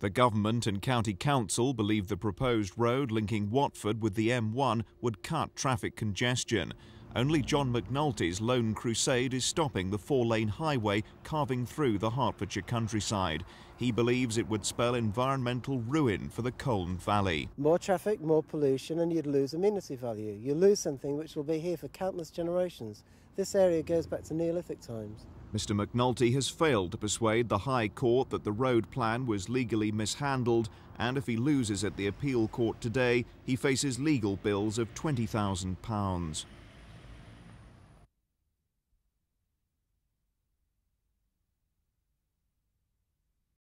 The government and county council believe the proposed road linking Watford with the M1 would cut traffic congestion. Only John McNulty's lone crusade is stopping the four-lane highway carving through the Hertfordshire countryside. He believes it would spell environmental ruin for the Colne Valley. More traffic, more pollution, and you'd lose amenity value. You lose something which will be here for countless generations. This area goes back to Neolithic times. Mr McNulty has failed to persuade the High Court that the road plan was legally mishandled, and if he loses at the appeal court today, he faces legal bills of £20,000.